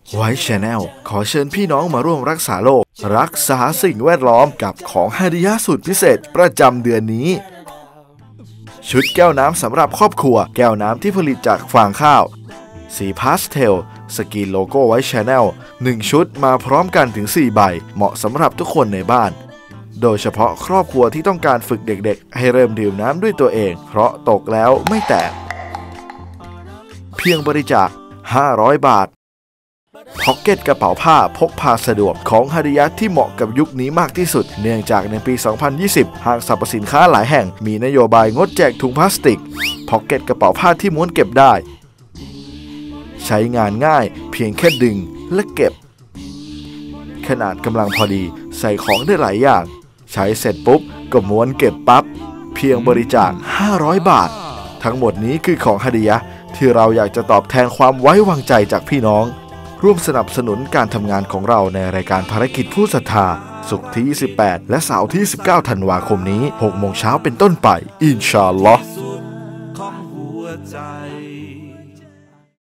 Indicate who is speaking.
Speaker 1: ไว้ชาแนลขอเชิญพี่น้องมาร่วมรักษาโลกรักษาสิ่งแวดล้อมกับของฮาดิยะสุดพิเศษประจำเดือนนี้ชุดแก้วน้ำสำหรับครอบครัวแก้วน้ำที่ผลิตจากฟางข้าวสีพาสเทลสกรีนโลโก้ไว้ชาแนล1ชุดมาพร้อมกันถึง4ใบเหมาะสำหรับทุกคนในบ้านโดยเฉพาะครอบครัวที่ต้องการฝึกเด็กๆให้เริ่มดื่มน้ำด้วยตัวเองเพราะตกแล้วไม่แตกเพียงบริจาค500 บาทพ็อกเก็ตกระเป๋าผ้าพกพาสะดวกของฮาดิยะที่เหมาะกับยุคนี้มากที่สุดเนื่องจากในปี 2020 ห้างสรรพสินค้าหลายแห่งมีนโยบายงดแจกถุงพลาสติกพ็อกเก็ตกระเป๋าผ้าที่ม้วนเก็บได้ใช้งานง่ายเพียงแค่ดึงและเก็บขนาดกำลังพอดีใส่ของได้หลายอย่างใช้เสร็จปุ๊บก็ม้วนเก็บปั๊บเพียงบริจาค500 บาททั้งหมดนี้คือของฮาดิยะที่เราอยากจะตอบแทนความไว้วางใจจากพี่น้องร่วมสนับสนุนการทำงานของเราในรายการภารกิจผู้ศรัทธาศุกร์ที่28และเสาร์ที่19ธันวาคมนี้ 6 โมงเช้าเป็นต้นไปอินชาอัลลอฮ์